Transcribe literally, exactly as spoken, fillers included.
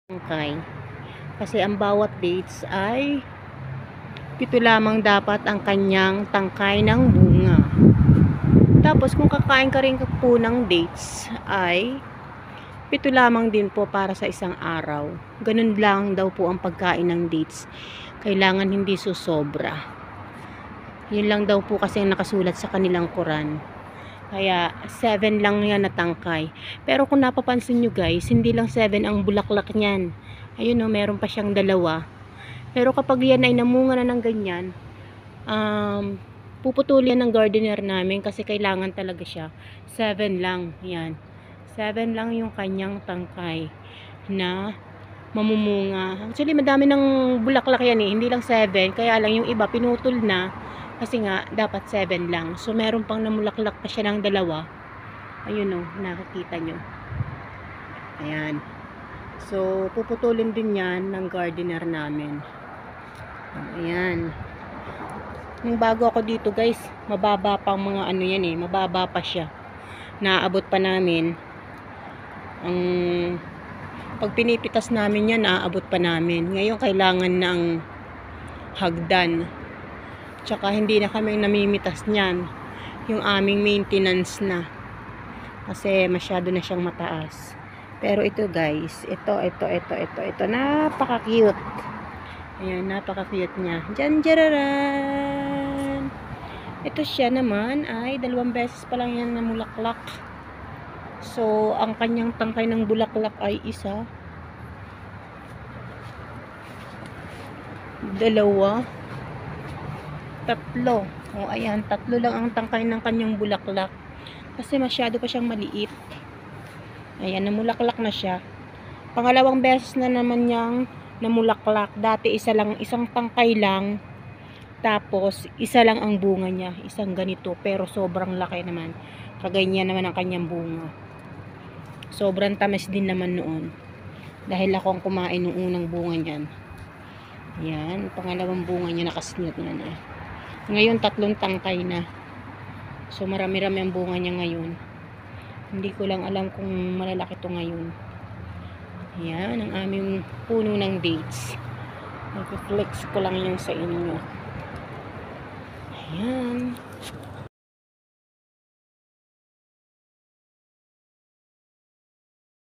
Tangkay. Kasi ang bawat dates ay pito lamang dapat ang kanyang tangkay ng bunga. Tapos kung kakain ka rin po ng dates ay pito lamang din po para sa isang araw. Ganun lang daw po ang pagkain ng dates. Kailangan hindi susobra. Yun lang daw po kasi ang nakasulat sa kanilang Quran. Kaya seven lang yan na tangkay. Pero kung napapansin nyo guys, hindi lang seven ang bulaklak niyan. Ayun o, meron pa siyang dalawa. Pero kapag yan ay namunga na ng ganyan, um, puputulin ng gardener namin kasi kailangan talaga siya. seven lang. Yan. seven lang yung kanyang tangkay na mamumunga. Actually, madami ng bulaklak yan eh. Hindi lang seven. Kaya lang yung iba pinutol na. Kasi nga, dapat seven lang. So, meron pang namulaklak pa siya ng dalawa. Ayun o, nakikita nyo. Ayan. So, puputulin din yan ng gardener namin. Ayan. Nung bago ako dito guys, mababa pang mga ano yan eh. Mababa pa siya. Naabot pa namin. Ang pag pinipitas namin yan, naabot pa namin. Ngayon, kailangan ng hagdan. Tsaka hindi na kami namimitas niyan. Yung aming maintenance na. Kasi masyado na siyang mataas. Pero ito guys, ito, ito, ito, ito, ito. Napaka-cute. Ayan, napaka-cute niya. Diyan, jararan! Ito siya naman ay dalawang beses pa lang yan namulaklak. So, ang kanyang tangkay ng bulaklak ay isa. Dalawa. Tatlo. O, ayan, tatlo lang ang tangkay ng kanyang bulaklak. Kasi masyado pa siyang maliit. Ayan, namulaklak na siya. Pangalawang beses na naman niyang namulaklak. Dati isa lang, isang tangkay lang. Tapos, isa lang ang bunga niya. Isang ganito. Pero sobrang laki naman. Kaganyan naman ang kanyang bunga. Sobrang tamis din naman noon. Dahil ako ang kumain ng unang bunga niyan. Ayan, pangalawang bunga niya nakasnit niya na. Ngayon, tatlong tangkay na. So, marami-rami ang bunga niya ngayon. Hindi ko lang alam kung malalaki to ngayon. Ayan, ang aming puno ng dates. Nag-flex ko lang yung sa inyo. Ayan.